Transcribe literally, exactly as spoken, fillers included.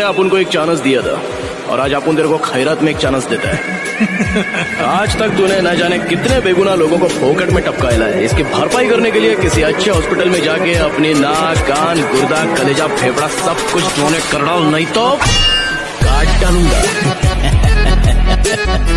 अपन को एक चांस दिया था और आज अपन तेरे को खैरात में एक चांस देता है। आज तक तूने न जाने कितने बेगुनाह लोगों को फोकट में टपकाया है। इसकी भरपाई करने के लिए किसी अच्छे हॉस्पिटल में जाके अपनी नाक, कान, गुर्दा, कलेजा, फेफड़ा सब कुछ डोनेट कर डाल, नहीं तो काट डालूंगा।